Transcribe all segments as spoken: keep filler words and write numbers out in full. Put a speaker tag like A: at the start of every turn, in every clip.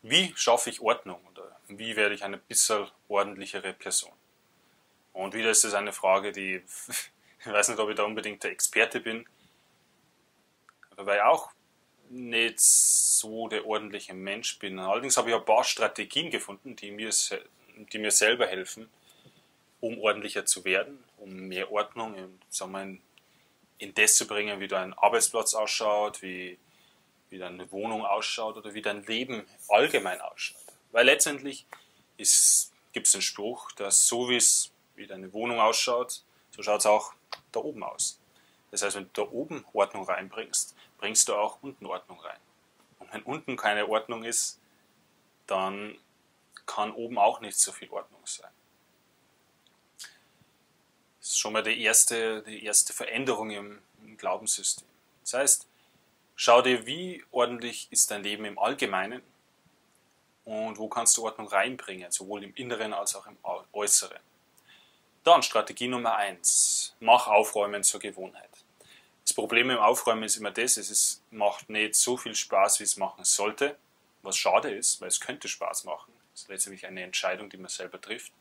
A: Wie schaffe ich Ordnung oder wie werde ich eine bisschen ordentlichere Person? Und wieder ist es eine Frage, die, ich weiß nicht, ob ich da unbedingt der Experte bin, weil ich auch nicht so der ordentliche Mensch bin. Allerdings habe ich ein paar Strategien gefunden, die mir, die mir selber helfen, um ordentlicher zu werden, um mehr Ordnung in, sagen wir, in, in das zu bringen, wie dein Arbeitsplatz ausschaut, wie, wie deine Wohnung ausschaut oder wie dein Leben allgemein ausschaut. Weil letztendlich gibt es den Spruch, dass so wie es wie deine Wohnung ausschaut, so schaut es auch da oben aus. Das heißt, wenn du da oben Ordnung reinbringst, bringst du auch unten Ordnung rein. Und wenn unten keine Ordnung ist, dann kann oben auch nicht so viel Ordnung sein. Das ist schon mal die erste, die erste Veränderung im, im Glaubenssystem. Das heißt, schau dir, wie ordentlich ist dein Leben im Allgemeinen und wo kannst du Ordnung reinbringen, sowohl im Inneren als auch im Äußeren. Dann Strategie Nummer eins. Mach Aufräumen zur Gewohnheit. Das Problem im Aufräumen ist immer das, es ist, macht nicht so viel Spaß, wie es machen sollte, was schade ist, weil es könnte Spaß machen. Das ist letztendlich eine Entscheidung, die man selber trifft.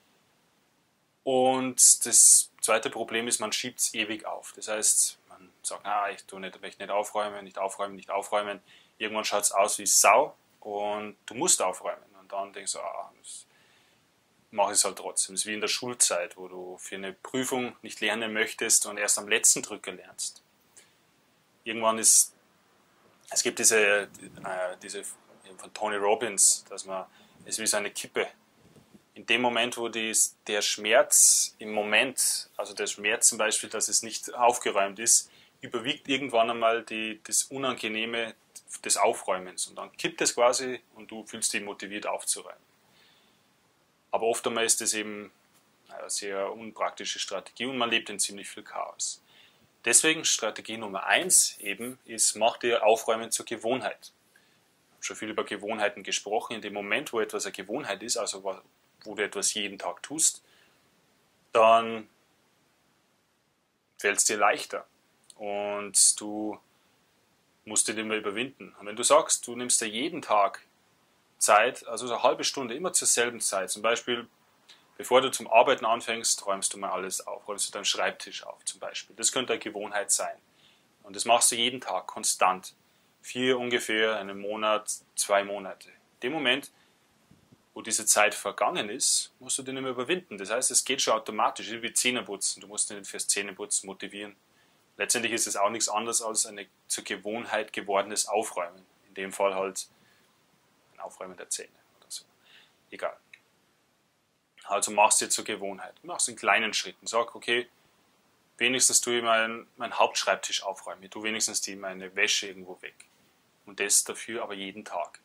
A: Und das zweite Problem ist, man schiebt es ewig auf. Das heißt, man sagt, ah, ich tue nicht, ich möchte nicht aufräumen, nicht aufräumen, nicht aufräumen. Irgendwann schaut es aus wie Sau und du musst aufräumen. Und dann denkst du, ah, das mache ich es halt trotzdem. Das ist wie in der Schulzeit, wo du für eine Prüfung nicht lernen möchtest und erst am letzten Drücker lernst. Irgendwann ist, es gibt diese, äh, diese von Tony Robbins, dass man, es ist wie so eine Kippe. In dem Moment, wo die, der Schmerz im Moment, also der Schmerz zum Beispiel, dass es nicht aufgeräumt ist, überwiegt irgendwann einmal die, das Unangenehme des Aufräumens. Und dann kippt es quasi und du fühlst dich motiviert aufzuräumen. Aber oft einmal ist das eben eine sehr unpraktische Strategie und man lebt in ziemlich viel Chaos. Deswegen Strategie Nummer eins eben ist, mach dir Aufräumen zur Gewohnheit. Ich habe schon viel über Gewohnheiten gesprochen. In dem Moment, wo etwas eine Gewohnheit ist, also wo du etwas jeden Tag tust, dann fällt es dir leichter und du musst dich immer überwinden. Und wenn du sagst, du nimmst dir jeden Tag Zeit, also eine halbe Stunde, immer zur selben Zeit, zum Beispiel, bevor du zum Arbeiten anfängst, räumst du mal alles auf, räumst du deinen Schreibtisch auf zum Beispiel. Das könnte eine Gewohnheit sein. Und das machst du jeden Tag, konstant. Vier ungefähr, einen Monat, zwei Monate. In dem Moment, wo diese Zeit vergangen ist, musst du den immer überwinden. Das heißt, es geht schon automatisch, wie Zähneputzen. Du musst dich nicht fürs Zähneputzen motivieren. Letztendlich ist es auch nichts anderes als ein zur Gewohnheit gewordenes Aufräumen. In dem Fall halt ein Aufräumen der Zähne oder so. Egal. Also machst du dir zur Gewohnheit. Machst in kleinen Schritten. Sag, okay, wenigstens tue ich meinen mein Hauptschreibtisch aufräumen. Ich tue wenigstens die meine Wäsche irgendwo weg. Und das dafür aber jeden Tag.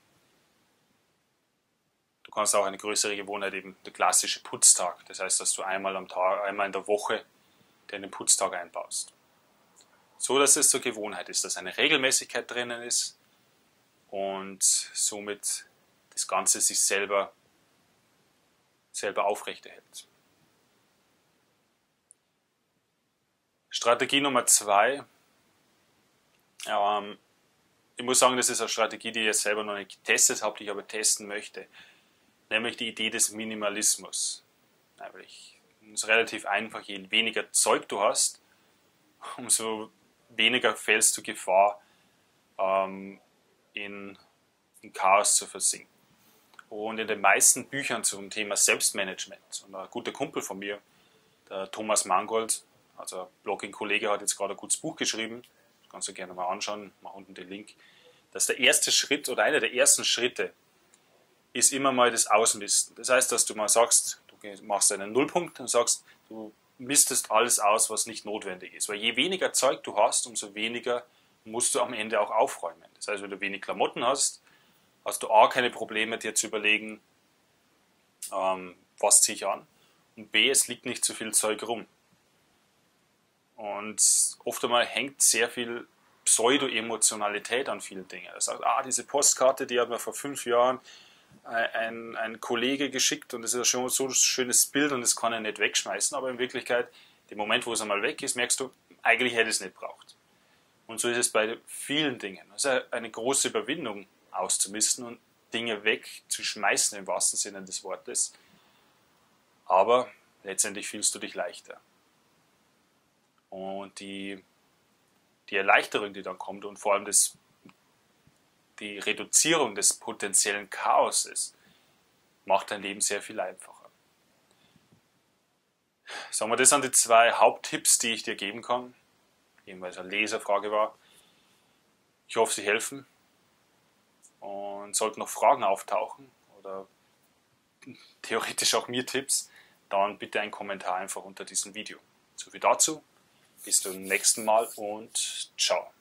A: Du kannst auch eine größere Gewohnheit, eben der klassische Putztag. Das heißt, dass du einmal am Tag, einmal in der Woche den Putztag einbaust. So, dass es zur Gewohnheit ist, dass eine Regelmäßigkeit drinnen ist und somit das Ganze sich selber, selber aufrechterhält. Strategie Nummer zwei. Ähm, ich muss sagen, das ist eine Strategie, die ich jetzt selber noch nicht getestet habe, die ich aber testen möchte. Nämlich die Idee des Minimalismus. Nämlich, es ist relativ einfach, je weniger Zeug du hast, umso weniger fällst du Gefahr, ähm, in, in Chaos zu versinken. Und in den meisten Büchern zum Thema Selbstmanagement, und ein guter Kumpel von mir, der Thomas Mangold, also ein Blogging-Kollege, hat jetzt gerade ein gutes Buch geschrieben, das kannst du gerne mal anschauen, mach unten den Link, dass der erste Schritt oder einer der ersten Schritte ist immer mal das Ausmisten. Das heißt, dass du mal sagst, du machst einen Nullpunkt und sagst, du mistest alles aus, was nicht notwendig ist. Weil je weniger Zeug du hast, umso weniger musst du am Ende auch aufräumen. Das heißt, wenn du wenig Klamotten hast, hast du A, keine Probleme, dir zu überlegen, ähm, was ziehe ich an, und B, es liegt nicht zu viel Zeug rum. Und oft einmal hängt sehr viel Pseudo-Emotionalität an vielen Dingen. Er sagt, ah, diese Postkarte, die hat mir vor fünf Jahren ein, ein Kollege geschickt und das ist schon so ein schönes Bild und das kann er nicht wegschmeißen, aber in Wirklichkeit, im Moment, wo es einmal weg ist, merkst du, eigentlich hätte es nicht braucht. Und so ist es bei vielen Dingen. Es ist eine große Überwindung auszumisten und Dinge wegzuschmeißen im wahrsten Sinne des Wortes. Aber letztendlich fühlst du dich leichter. Und die, die Erleichterung, die dann kommt und vor allem das, die Reduzierung des potenziellen Chaoses, macht dein Leben sehr viel einfacher. Sagen wir, das sind die zwei Haupttipps, die ich dir geben kann, eben weil es eine Leserfrage war. Ich hoffe, sie helfen. Und sollten noch Fragen auftauchen oder theoretisch auch mir Tipps, dann bitte einen Kommentar einfach unter diesem Video. So viel dazu. Bis zum nächsten Mal und ciao.